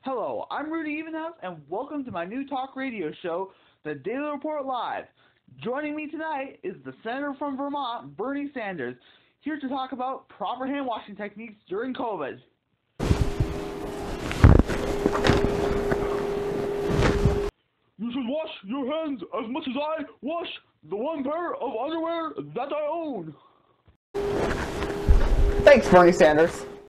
Hello, I'm Rudy Evenhouse, and welcome to my new talk radio show, The Daily Report Live. Joining me tonight is the Senator from Vermont, Bernie Sanders, here to talk about proper hand washing techniques during COVID. You should wash your hands as much as I wash the one pair of underwear that I own. Thanks, Bernie Sanders.